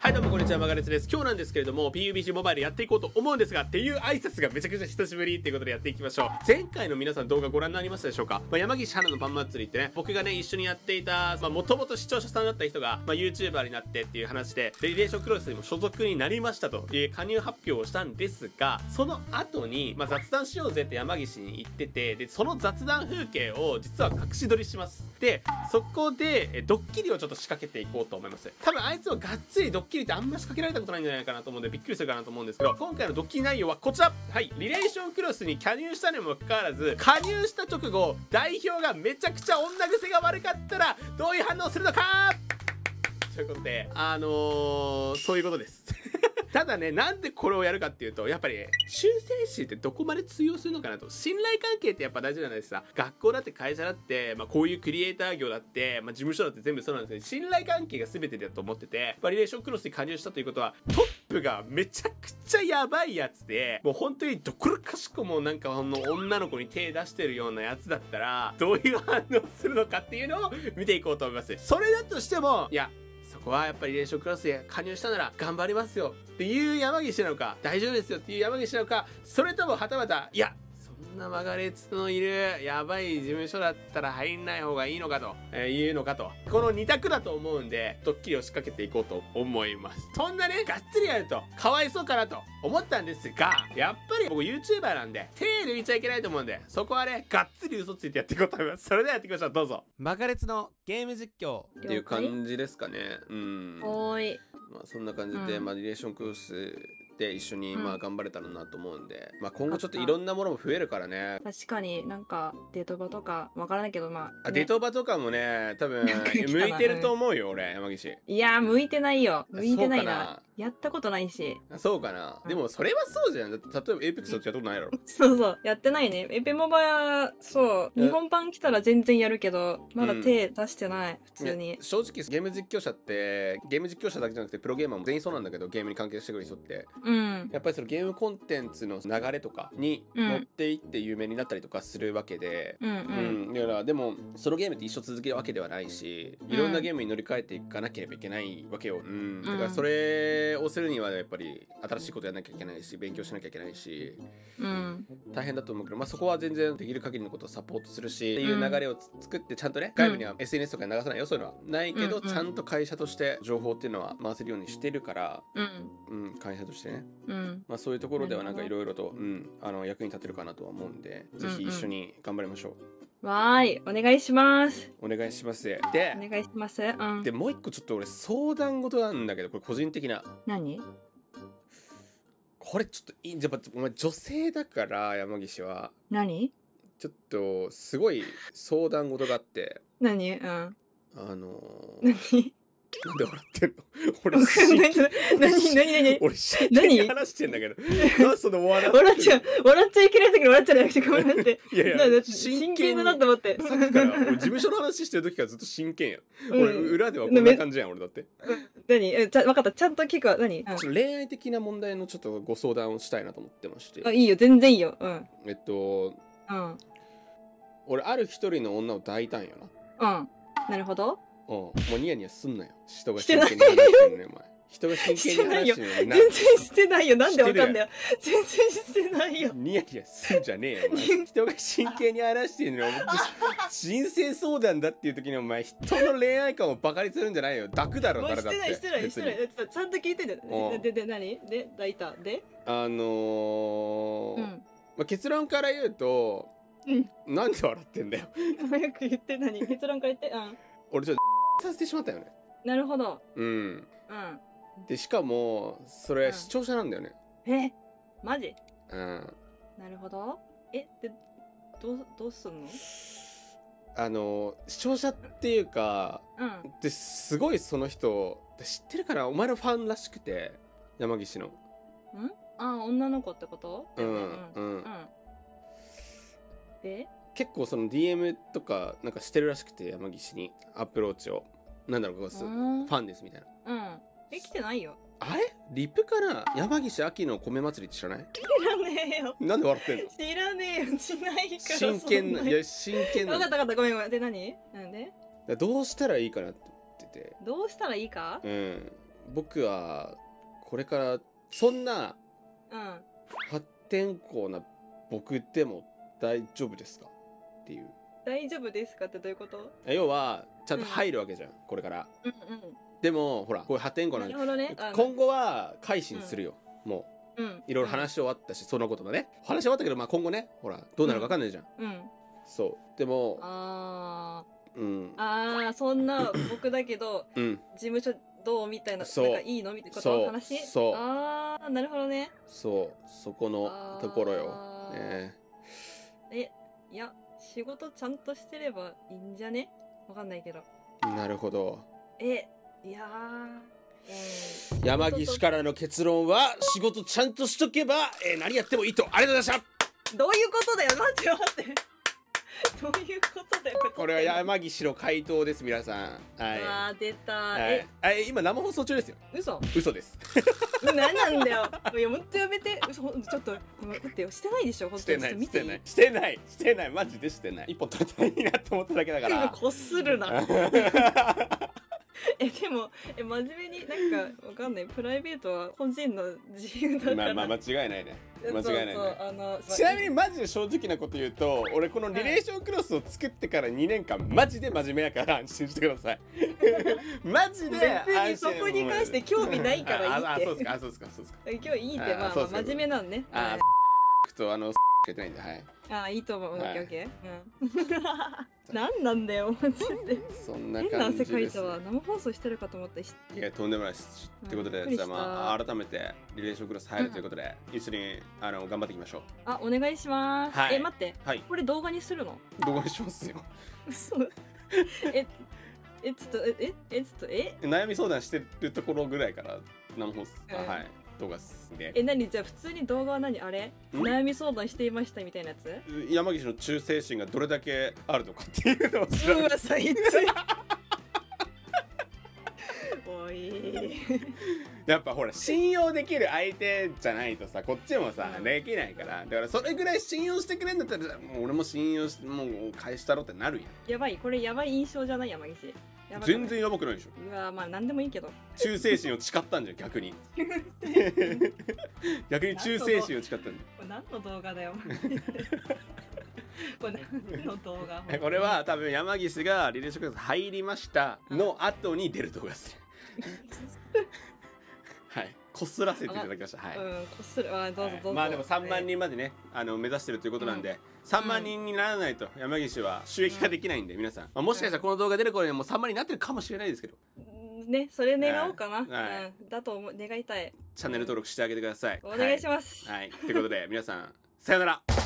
はいどうもこんにちは、マガレツです。今日なんですけれども PUBG モバイルやっていこうと思うんですがっていう挨拶がめちゃくちゃ久しぶりっていうことでやっていきましょう。前回の皆さん動画ご覧になりましたでしょうか。山岸花のパン祭りってね、僕がね一緒にやっていたもともと視聴者さんだった人が、YouTuber になってっていう話でリレーションクロスにも所属になりましたという加入発表をしたんですが、その後に、雑談しようぜって山岸に言ってて、でその雑談風景を実は隠し撮りします。でそこでドッキリをちょっと仕掛けていこうと思います。多分あいつはがっつりドッキリってあんま仕掛けられたことないんじゃないかなと思うんでびっくりするかなと思うんですけど、今回のドッキリ内容はこちら。はい、リレーションクロスに加入したにもかかわらず、加入した直後代表がめちゃくちゃ女癖が悪かったらどういう反応をするのかということでそういうことですただね、なんでこれをやるかっていうと、やっぱり修正心ってどこまで通用するのかなと。信頼関係ってやっぱ大事じゃないですか。学校だって会社だって、こういうクリエイター業だって、事務所だって全部そうなんですけど、信頼関係が全てだと思ってて、リレーションクロスに加入したということは、トップがめちゃくちゃやばいやつで、もう本当にどこかしこもなんか女の子に手出してるようなやつだったら、どういう反応するのかっていうのを見ていこうと思います。それだとしても、いや、そこはやっぱりリレーションクラスで加入したなら頑張りますよっていう山岸なのか、大丈夫ですよっていう山岸なのか、それともはたまた、いやそんなマガレツのいるやばい事務所だったら入んない方がいいのかと、いうのかと、この2択だと思うんでドッキリを仕掛けていこうと思います。そんなねがっつりやるとかわいそうかなと思ったんですが、やっぱり僕 YouTuber なんで手抜いちゃいけないと思うんで、そこはねがっつり嘘ついてやっていこうと思います。それではやっていきましょう。どうぞ。 マガレツのゲーム実況っていう感じですかね。 おーい。 そんな感じで、リレーションクロスで一緒に頑張れたらなと思うんで、今後ちょっといろんなものも増えるからね。 確かになんかデート場とかわからないけどデート場とかもね多分向いてると思うよ俺、山岸。 いや向いてないよ。向いてないな。やったことないし。 そうかな。でもそれはそうじゃん。だって例えばエイペックスとやったことないやろ。 そうそうやってないね。エペモバはそう日本版来たら全然やるけどまだ手出してない普通に。 正直ゲーム実況者ってゲーム実況者だけじゃなくてプロゲーマーも全員そうなんだけど、ゲームに関係してくる人ってやっぱりそのゲームコンテンツの流れとかに乗っていって有名になったりとかするわけで、だからでもそのゲームって一生続けるわけではないし、いろんなゲームに乗り換えていかなければいけないわけよ。だからそれをするにはやっぱり新しいことやらなきゃいけないし、勉強しなきゃいけないし、大変だと思うけど、そこは全然できる限りのことをサポートするしっていう流れを作って、ちゃんとね外部には SNS とかに流さないよ、そういうのはないけど、ちゃんと会社として情報っていうのは回せるようにしてるから、会社としてね、そういうところではなんかいろいろと役に立てるかなとは思うんで、ぜひ一緒に頑張りましょう。 わーい、お願いします。 お願いします。で、 お願いします。 でもう一個ちょっと俺相談事なんだけど、これ個人的な。 何？ これちょっといい、やっぱお前女性だから山岸は。 何？ ちょっとすごい相談事があって。 何？ 何？なんで笑ってんの？俺何俺真剣に話してんだけど。なんその笑っちゃいけない時に笑っちゃうなくてごめんなって。 いや真剣だなと思って。 さっきから俺事務所の話してる時からずっと真剣や。俺裏ではこんな感じやん俺だって。 何？分かった、ちゃんと聞くわ。何？ 恋愛的な問題のちょっとご相談をしたいなと思ってまして。 いいよ、全然いいよ。 俺ある一人の女を抱いたんよな。 なるほど。 もうニヤニヤすんなよ。人が真剣に話してるね、お前。人が真剣に話してるのに全然してないよ。なんでわかんだよ。全然してないよ。 ニヤニヤすんじゃねえよ。人が真剣に話してるのに、人生相談だっていう時にお前、人の恋愛観をバカにするんじゃないよ。抱くだろ、誰だって。 してない。ちゃんと聞いてんだよ。で、何？で、抱いた。で結論から言うと、なんで笑ってんだよ。 早く言って。何？結論から言って。 俺ちょっとさせてしまったよね。 なるほど。 でしかもそれ視聴者なんだよね。 マジ？なるほど。でどうすんの？ 視聴者っていうか、ですごいその人知ってるから、お前のファンらしくて、山岸の。 女の子ってこと？で結構その DM とかなんかしてるらしくて、山岸にアプローチを、なんだろう、ファンですみたいな。 来てないよ。 あれリップかな？山岸秋の米祭りって知らない？ 知らねえよ。 なんで笑ってんの？ 知らねえよ。しないから。 真剣な。いや真剣な。 分かった。ごめん。で何？なんで？ どうしたらいいかなって言ってて。 どうしたらいいか？ 僕はこれからそんなうん破天荒な僕でも大丈夫ですかっていう。 大丈夫ですかってどういうこと？ 要はちゃんと入るわけじゃん、これから。 うんでもほらこういう破天荒ななるほどね。 今後は改心するよ、もういろいろ話し終わったし、そのことのね話し終わったけど、まあ今後ねほらどうなるか分かんないじゃん。そうでもそんな僕だけど、事務所どうみたいな、なんかいいのみたいなこと話。なるほどね。 そこのところよ。 いや仕事ちゃんとしてればいいんじゃね？わかんないけど。 なるほど。 いや山岸からの結論は仕事ちゃんとしとけば、何やってもいいと。ありがとうございました。 どういうことだよ。待って待って。どういうことだよ。 これは山岸の回答です、皆さん。 はい。出た。 今生放送中ですよ。嘘です。 何なんだよ。いや、もっとやめて。ちょっと待ってよ。してないでしょ。本当にしてない。マジでしてない。一本取れたらいいなと思っただけだから。 こするな。でも真面目になんかわかんない、プライベートは個人の自由だから。 まあ間違いないね。ちなみにマジで正直なこと言うと、俺このリレーションクロスを作ってから2年間マジで真面目やから安心してください。マジで別にそこに関して興味ないからいいって。 そうですか。 今日いいって、まあ真面目なんね。 やってないんで、 はい。いいと思う。オッケー。何なんだよマジで。 そんな感じです。 変な汗かいたわ。生放送してるかと思った。いやとんでもないです。ってことで、改めてリレーションクロス入るということで、一緒に頑張っていきましょう。 お願いします。待って。これ動画にするの？ 動画にしますよ。 嘘。ちょっと悩み相談してるところぐらいから生放送動画すんで。 何じゃあ普通に動画は何あれ？悩み相談していましたみたいなやつ？ 山岸の忠誠心がどれだけあるのかっていうのを知らない。 最低。おい。 やっぱほら信用できる相手じゃないとさ、こっちもさできないから。だからそれぐらい信用してくれんだったら、もう俺も信用してもう返したろってなるやん。 やばい、これやばい印象じゃない？山岸全然やばくないでしょ。 まあ何でもいいけど忠誠心を誓ったんじゃん。逆に逆に忠誠心を誓ったんだよ。 これ何の動画だよ。これ何の動画？ これは多分山岸がリレーションクロス入りましたの後に出る動画ですね。こすらせていただきました。こする。どうぞ。 まあでも3万人までね目指してるということなんで、3万人にならないと山岸は収益化できないんで、皆さんもしかしたらこの動画出る頃にはもう3万人になってるかもしれないですけどね、それ願おうかな。だと願いたい。 チャンネル登録してあげてください。 お願いします。 ということで皆さんさよなら。